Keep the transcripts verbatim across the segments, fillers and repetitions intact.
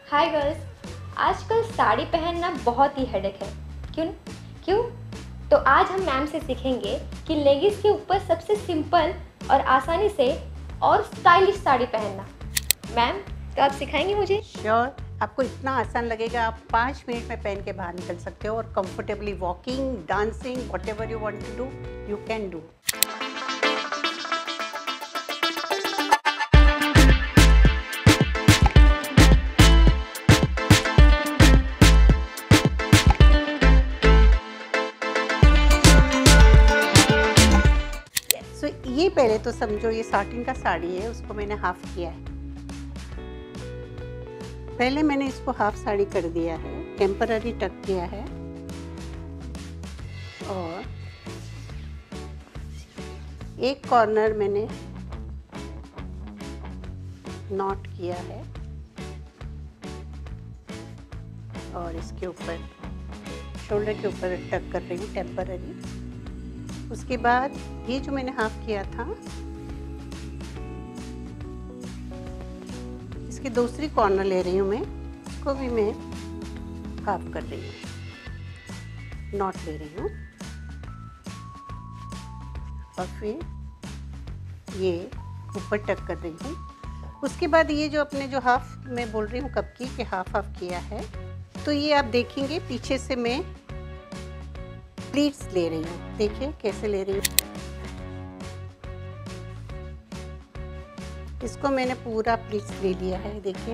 Hi girls, आजकल साड़ी पहनना बहुत ही हेडेक है। क्यों क्यों तो आज हम मैम से सीखेंगे कि लेगिंग्स के ऊपर सबसे सिंपल और आसानी से और स्टाइलिश साड़ी पहनना। मैम, तो आप सिखाएंगी मुझे? श्योर, आपको इतना आसान लगेगा, आप पाँच मिनट में पहन के बाहर निकल सकते हो और comfortably walking, dancing, whatever you want to do, you can do. So ये पहले तो समझो ये साटिन का साड़ी है, उसको मैंने हाफ किया है। पहले मैंने इसको हाफ साड़ी कर दिया है, टेम्पररी टक किया है और एक कॉर्नर मैंने नॉट किया है और इसके ऊपर शोल्डर के ऊपर टक कर रही हूँ टेम्पररी। उसके बाद ये जो मैंने हाफ किया था, इसके दूसरी कॉर्नर ले रही हूँ मैं, इसको भी मैं हाफ कर रही हूँ, नॉट ले रही हूँ और फिर ये ऊपर टक कर रही हूँ। उसके बाद ये जो अपने जो हाफ मैं बोल रही हूँ कप की कि हाफ हाफ किया है, तो ये आप देखेंगे पीछे से मैं प्लीट्स ले रही हूँ। देखिए कैसे ले रही हूँ, इसको मैंने पूरा प्लीट्स ले लिया है। देखिए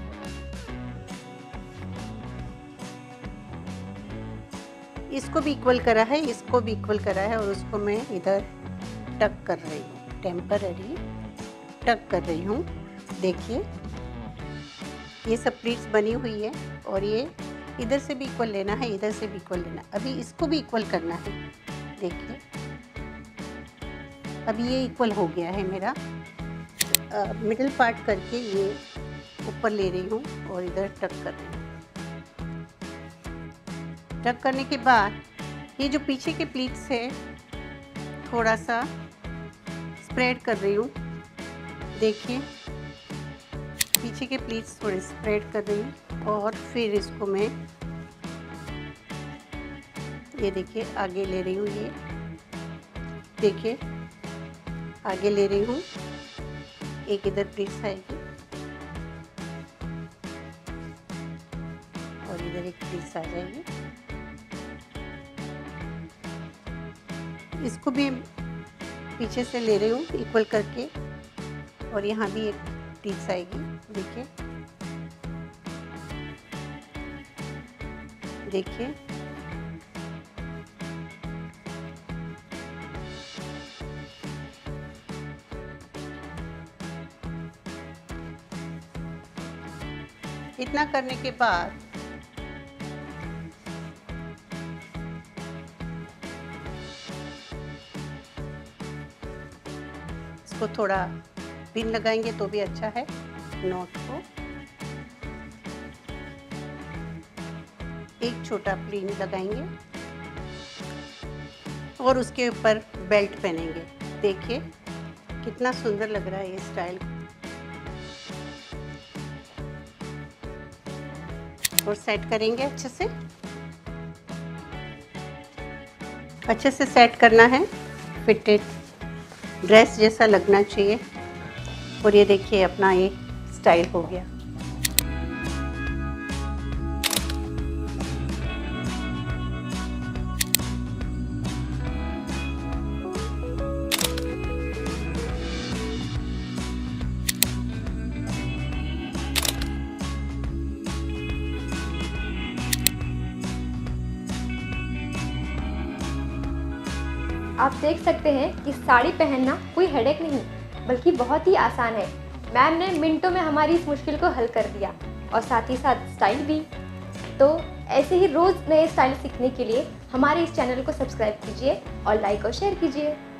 इसको भी इक्वल करा है, इसको भी इक्वल करा है और उसको मैं इधर टक कर रही हूँ, टेम्पररी टक कर रही हूँ। देखिए ये सब प्लीट्स बनी हुई है और ये इधर से भी इक्वल लेना है, इधर से भी इक्वल लेना, अभी इसको भी इक्वल करना है। देखिए अभी ये इक्वल हो गया है मेरा। मिडिल पार्ट करके ये ऊपर ले रही हूँ और इधर टक कर रही हूँ। टक करने के बाद ये जो पीछे के प्लीट्स है थोड़ा सा स्प्रेड कर रही हूँ। देखिए पीछे के प्लीट्स थोड़े स्प्रेड कर रही हूँ और फिर इसको मैं ये देखिए आगे ले रही हूँ। ये देखिए आगे ले रही हूँ, एक इधर प्लीट्स आएगी और इधर एक प्लीट्स आ जाएगी। इसको भी पीछे से ले रही हूँ इक्वल करके और यहाँ भी एक प्लीट्स आएगी। देखिए देखिए इतना करने के बाद इसको थोड़ा पिन लगाएंगे तो भी अच्छा है। नॉट को एक छोटा पिन लगाएंगे और उसके ऊपर बेल्ट पहनेंगे। देखिए कितना सुंदर लग रहा है ये स्टाइल। और सेट करेंगे अच्छे से, अच्छे से सेट करना है, फिटेड ड्रेस जैसा लगना चाहिए। और ये देखिए अपना ये स्टाइल हो गया। आप देख सकते हैं कि साड़ी पहनना कोई हेडेक नहीं बल्कि बहुत ही आसान है। मैम ने मिनटों में हमारी इस मुश्किल को हल कर दिया और साथ ही साथ स्टाइल भी। तो ऐसे ही रोज़ नए स्टाइल सीखने के लिए हमारे इस चैनल को सब्सक्राइब कीजिए और लाइक और शेयर कीजिए।